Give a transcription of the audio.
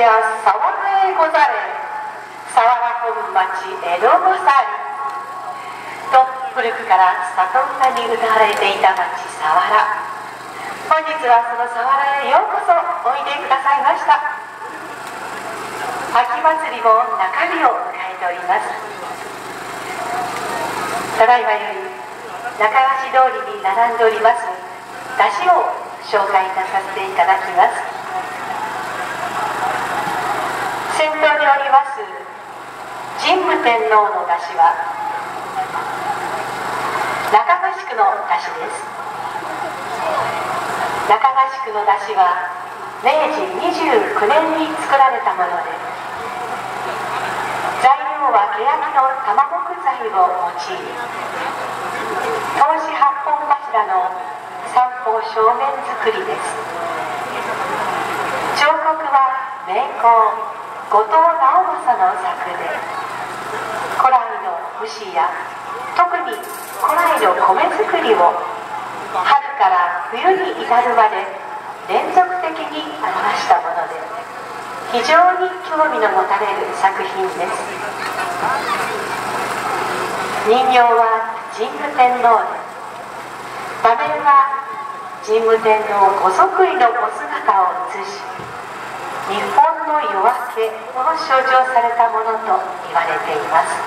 じゃ沢へござれ、沢良本町江戸ござりと古くから里歌に歌われていた町佐原。本日はその佐原へようこそおいでくださいました。秋祭りも中日を迎えております。ただいまより中橋通りに並んでおります山車を紹介いたさせていただきます。先頭におります神武天皇の山車は中合宿の山車です。中合宿の山車は明治29年に作られたもので、材料は欅の玉木材を用い、通し8本柱の三方正面作りです。彫刻は名工後藤直正の作で、古来の武士や特に古来の米作りを春から冬に至るまで連続的に表したもので、非常に興味の持たれる作品です。人形は神武天皇で、場面は神武天皇ご即位のお姿を映し、日本の夜明けを象徴されたものと言われています。